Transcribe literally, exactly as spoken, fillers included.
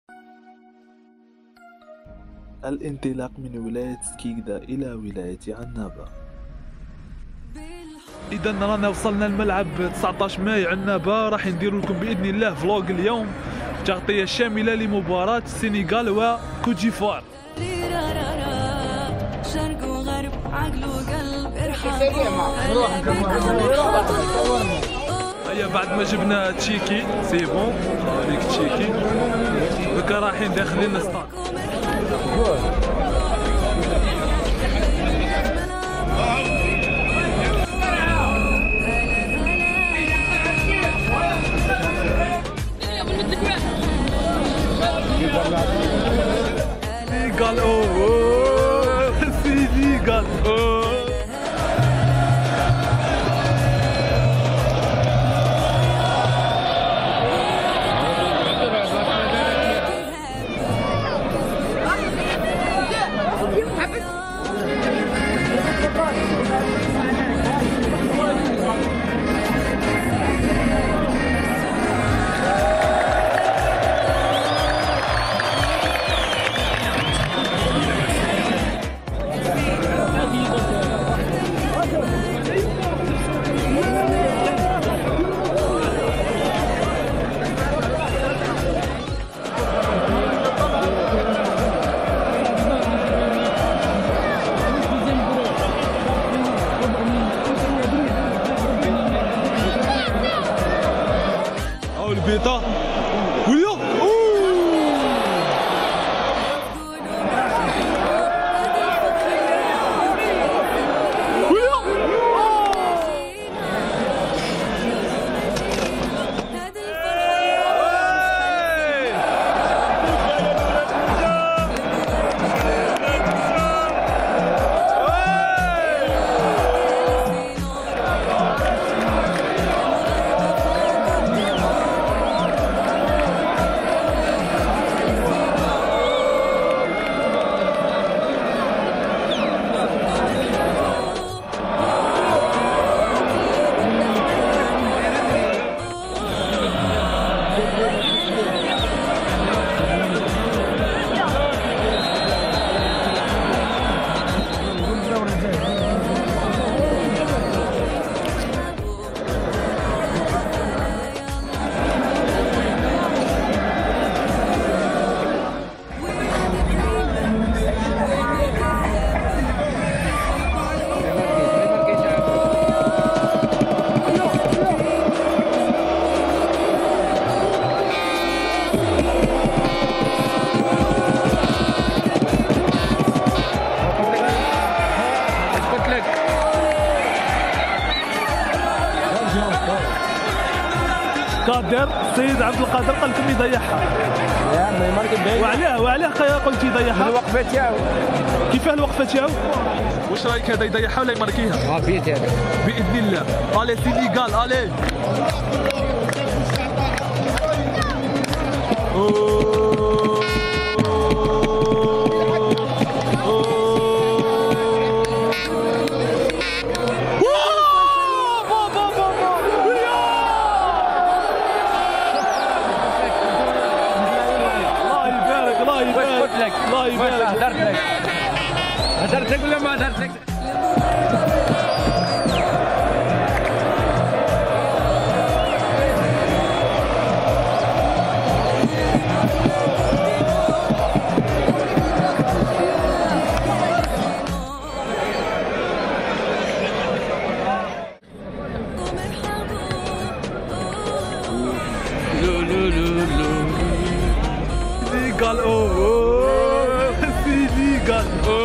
الانطلاق من ولاية سكيكدا إلى ولاية عنابة. إذا رانا وصلنا الملعب تسعطاش ماي عنابة، راح نديرو لكم بإذن الله فلوق اليوم تغطية شاملة لمباراة السنغال وكوت ديفوار. شرق وغرب عقل وقلب ارحم. هيا بعد ما جبنا تشيكي سي بون هذيك تشيكي دوكا رايحين داخلين السطاد. سينيغال اوه سينيغال اوه البيضة ويا قادر السيد عبد القادر قال لكم يضيعها. وعلاه وعلاه قلت يضيعها؟ الوقفه تاعو. كيفاه الوقفه تاعو؟ واش رايك هذا يضيعها ولا يماركيها؟ اه بيت هذا باذن الله. الي سينيغال الي. الله يبارك. هدرت لك هدرت لك ولا ما هدرت لك؟ لو لو لو لو سينيغال اوه سينيغال اوه